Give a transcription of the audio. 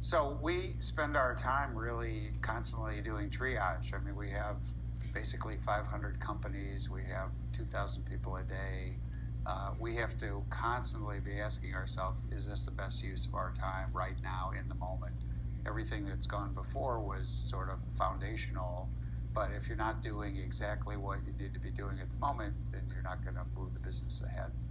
So we spend our time really constantly doing triage. I mean, we have basically 500 companies. We have 2,000 people a day. We have to constantly be asking ourselves, is this the best use of our time right now in the moment? Everything that's gone before was sort of foundational, but if you're not doing exactly what you need to be doing at the moment, then you're not going to move the business ahead.